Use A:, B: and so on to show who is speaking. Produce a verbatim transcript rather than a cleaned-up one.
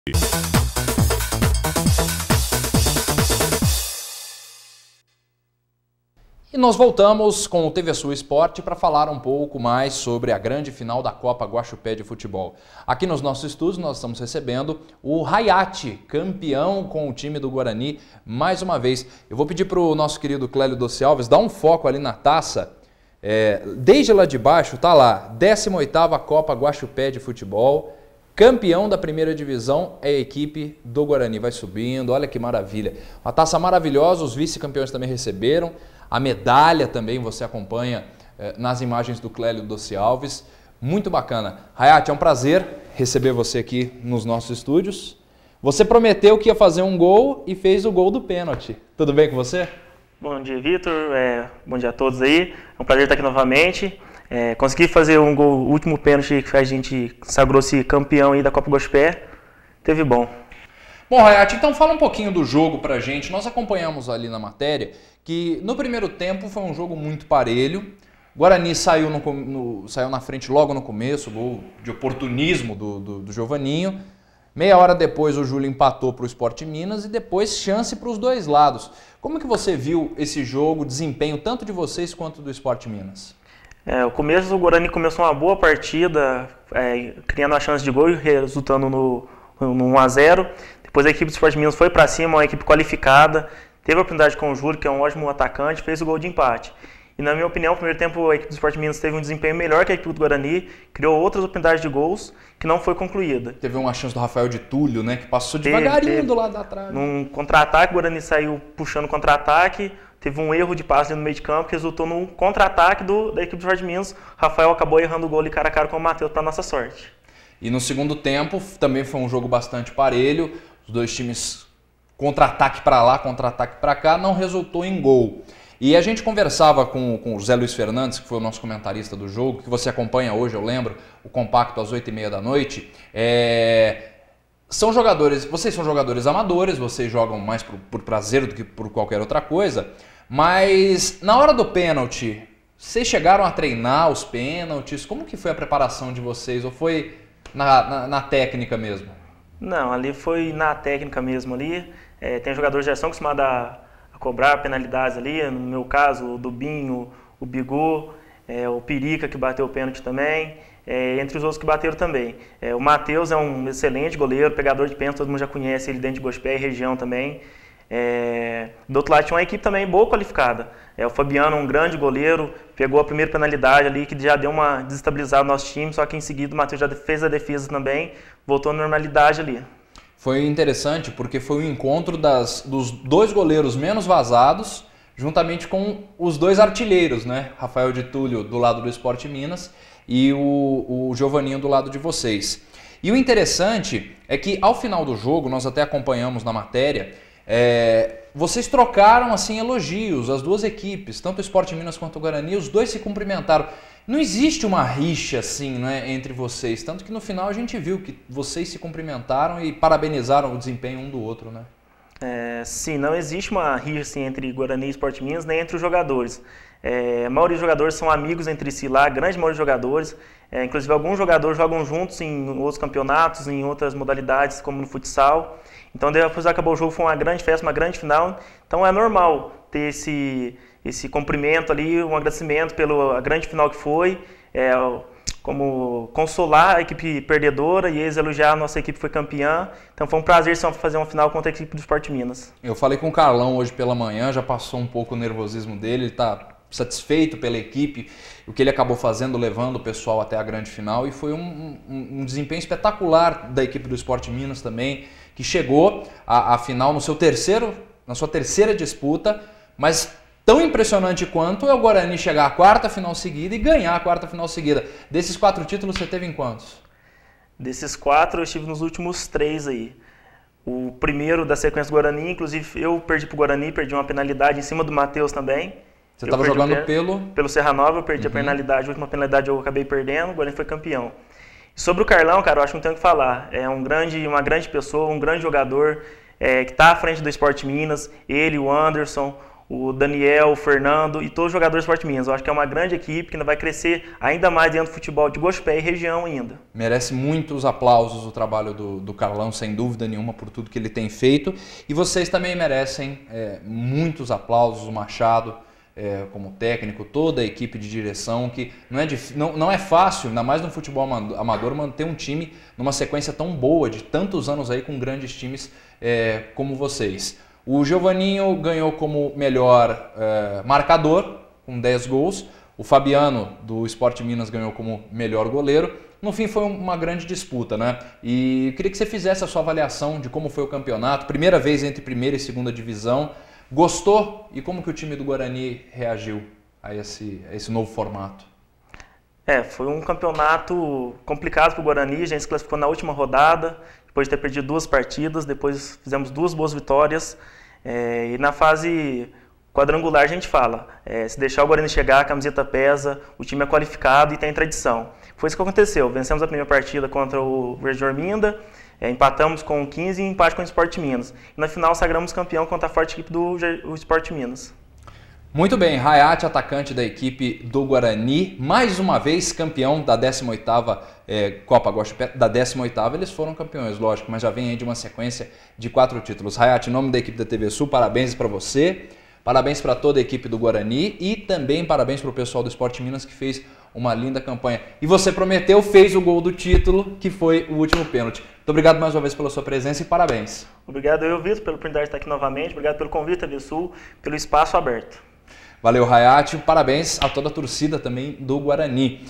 A: E nós voltamos com o T V Sul Esporte para falar um pouco mais sobre a grande final da Copa Guaxupé de Futebol. Aqui nos nossos estúdios nós estamos recebendo o Hayat, campeão com o time do Guarani, mais uma vez. Eu vou pedir para o nosso querido Clélio Doce Alves dar um foco ali na taça. É, desde lá de baixo está lá, décima oitava Copa Guaxupé de Futebol. Campeão da primeira divisão é a equipe do Guarani, vai subindo, olha que maravilha. Uma taça maravilhosa, os vice-campeões também receberam. A medalha também você acompanha eh, nas imagens do Clélio Doce Alves. Muito bacana. Hayat, é um prazer receber você aqui nos nossos estúdios. Você prometeu que ia fazer um gol e fez o gol do pênalti. Tudo bem com você?
B: Bom dia, Vitor. É, bom dia a todos aí. É um prazer estar aqui novamente. É, consegui fazer um gol, o último pênalti que a gente sagrou-se campeão aí da Copa Guaxupé. Teve bom.
A: Bom, Hayat, então fala um pouquinho do jogo pra gente. Nós acompanhamos ali na matéria que no primeiro tempo foi um jogo muito parelho. O Guarani saiu, no, no, saiu na frente logo no começo, gol de oportunismo do, do, do Giovanninho. Meia hora depois o Júlio empatou para o Sport Minas e depois chance para os dois lados. Como que você viu esse jogo, desempenho tanto de vocês quanto do Sport Minas?
B: É, o começo do Guarani começou uma boa partida, é, criando a chance de gol e resultando no, no um a zero. Depois a equipe do Sport Minas foi para cima, uma equipe qualificada, teve a oportunidade com o Júlio, que é um ótimo atacante, fez o gol de empate. E na minha opinião, no primeiro tempo a equipe do Sport Minas teve um desempenho melhor que a equipe do Guarani, criou outras oportunidades de gols que não foi concluída.
A: Teve uma chance do Rafael de Túlio, né, que passou teve, devagarinho teve. do lado da trave.
B: Num contra-ataque, o Guarani saiu puxando contra-ataque, teve um erro de passe no meio de campo que resultou num contra-ataque da equipe do Sport Minas. O Rafael acabou errando o gol ali cara a cara com o Matheus, para nossa sorte.
A: E no segundo tempo também foi um jogo bastante parelho, os dois times contra-ataque para lá, contra-ataque para cá, não resultou em gol. E a gente conversava com, com o Zé Luiz Fernandes, que foi o nosso comentarista do jogo, que você acompanha hoje, eu lembro, o compacto às oito e meia da noite. É... São jogadores, vocês são jogadores amadores, vocês jogam mais por, por prazer do que por qualquer outra coisa, mas na hora do pênalti, vocês chegaram a treinar os pênaltis? Como que foi a preparação de vocês? Ou foi na, na, na técnica mesmo?
B: Não, ali foi na técnica mesmo ali. É, tem jogadores que já são acostumados a, a cobrar penalidades ali, no meu caso o Dubinho, o Bigô, é, o Pirica que bateu o pênalti também, é, entre os outros que bateram também. É, o Matheus é um excelente goleiro, pegador de pênalti, todo mundo já conhece ele dentro de Guaxupé e região também. É, do outro lado tinha uma equipe também boa qualificada. É, o Fabiano, um grande goleiro, pegou a primeira penalidade ali que já deu uma desestabilizada no nosso time, só que em seguida o Matheus já fez a defesa também, voltou à normalidade ali.
A: Foi interessante porque foi o encontro das, dos dois goleiros menos vazados, juntamente com os dois artilheiros, né? Rafael de Túlio do lado do Sport Minas e o, o Giovanninho do lado de vocês. E o interessante é que ao final do jogo, nós até acompanhamos na matéria, é, vocês trocaram assim elogios, as duas equipes, tanto o Sport Minas quanto o Guarani, os dois se cumprimentaram. Não existe uma rixa assim, né, entre vocês, tanto que no final a gente viu que vocês se cumprimentaram e parabenizaram o desempenho um do outro, né?
B: É, sim, não existe uma rixa assim, entre Guarani e Sport Minas, nem entre os jogadores. É, a maioria dos jogadores são amigos entre si lá, a grande maioria dos jogadores. É, inclusive alguns jogadores jogam juntos em outros campeonatos, em outras modalidades, como no futsal. Então depois acabou o jogo, foi uma grande festa, uma grande final. Então é normal ter esse, esse cumprimento ali, um agradecimento pela grande final que foi. É, como consolar a equipe perdedora e eles elogiar a nossa equipe que foi campeã. Então foi um prazer fazer uma final contra a equipe do Sport Minas.
A: Eu falei com o Carlão hoje pela manhã, já passou um pouco o nervosismo dele, ele está satisfeito pela equipe, o que ele acabou fazendo, levando o pessoal até a grande final, e foi um, um, um desempenho espetacular da equipe do Sport Minas também, que chegou à, à final no seu terceiro, na sua terceira disputa, mas tão impressionante quanto é o Guarani chegar à quarta final seguida e ganhar a quarta final seguida. Desses quatro títulos, você teve em quantos?
B: Desses quatro, eu estive nos últimos três aí. O primeiro da sequência do Guarani, inclusive eu perdi para o Guarani, perdi uma penalidade em cima do Matheus também.
A: Você estava jogando per... pelo...
B: Pelo Serra Nova, eu perdi uhum. a penalidade, a última penalidade eu acabei perdendo, o Guarani foi campeão. E sobre o Carlão, cara, eu acho que não tenho o que falar. É um grande, uma grande pessoa, um grande jogador, é, que está à frente do Sport Minas, ele, o Anderson, o Daniel, o Fernando e todos os jogadores do Sport Minas. Eu acho que é uma grande equipe que ainda vai crescer ainda mais dentro do futebol de Guaxupé e região ainda.
A: Merece muitos aplausos o trabalho do, do Carlão, sem dúvida nenhuma, por tudo que ele tem feito. E vocês também merecem é, muitos aplausos, o Machado é, como técnico, toda a equipe de direção, que não é, dif... não, não é fácil, ainda mais no futebol amador, manter um time numa sequência tão boa, de tantos anos aí com grandes times é, como vocês. O Giovanninho ganhou como melhor é, marcador, com dez gols. O Fabiano, do Sport Minas, ganhou como melhor goleiro. No fim, foi uma grande disputa, né? E eu queria que você fizesse a sua avaliação de como foi o campeonato. Primeira vez entre primeira e segunda divisão. Gostou? E como que o time do Guarani reagiu a esse, a esse novo formato?
B: É, foi um campeonato complicado para o Guarani. A gente se classificou na última rodada, depois de ter perdido duas partidas, depois fizemos duas boas vitórias. É, e na fase quadrangular a gente fala, é, se deixar o Guarani chegar, a camiseta pesa, o time é qualificado e tem tradição. Foi isso que aconteceu. Vencemos a primeira partida contra o Verde Orminda, é, empatamos com quinze e empate com o Sport Minas. E na final sagramos campeão contra a forte equipe do o Sport Minas.
A: Muito bem, Hayat, atacante da equipe do Guarani, mais uma vez campeão da décima oitava é, Copa Guaxupé, da décima oitava eles foram campeões, lógico, mas já vem aí de uma sequência de quatro títulos. Hayat, em nome da equipe da T V Sul, parabéns para você, parabéns para toda a equipe do Guarani e também parabéns para o pessoal do Sport Minas que fez uma linda campanha. E você prometeu, fez o gol do título, que foi o último pênalti. Muito obrigado mais uma vez pela sua presença e parabéns.
B: Obrigado eu, Vitor, pela oportunidade de estar aqui novamente, obrigado pelo convite, T V Sul, pelo espaço aberto.
A: Valeu, Hayat. Parabéns a toda a torcida também do Guarani.